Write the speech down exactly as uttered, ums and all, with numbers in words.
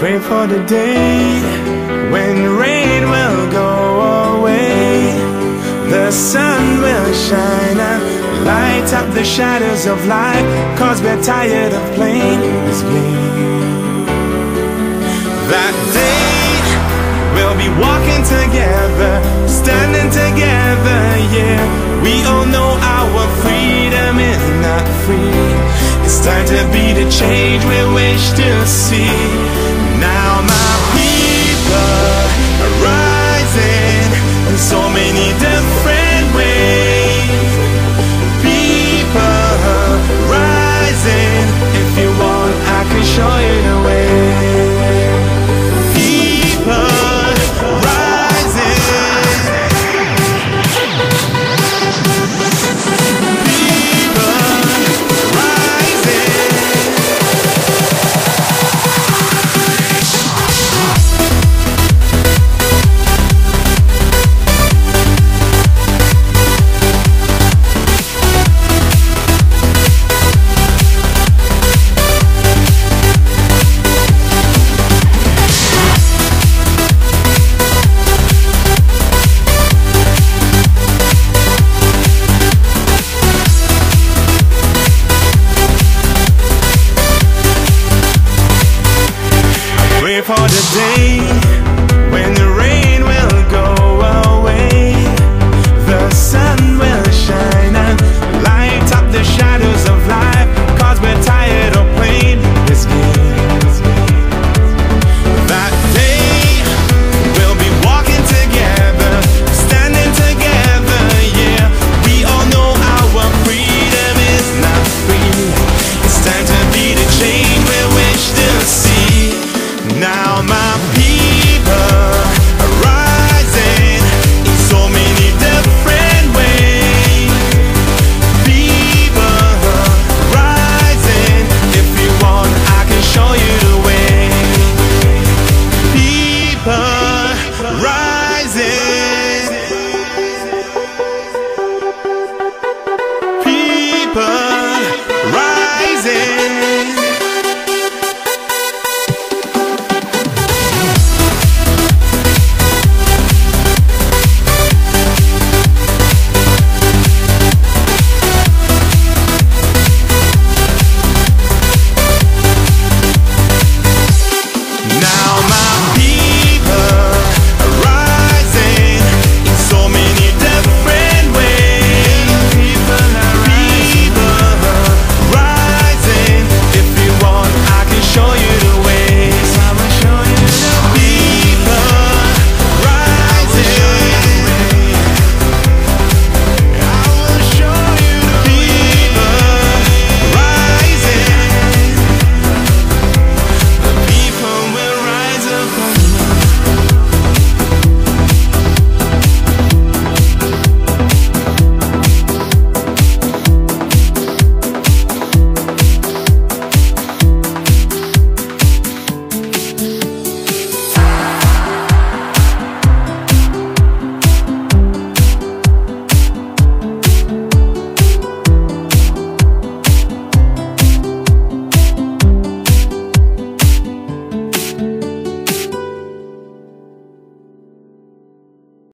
Pray for the day when rain will go away, the sun will shine and light up the shadows of life, 'cause we're tired of playing this game. That day we'll be walking together, standing together, yeah. We all know our freedom is not free. It's time to be the change we wish to see. Now my people are rising in so many different ways. People are rising. If you want, I can show you the way. For the day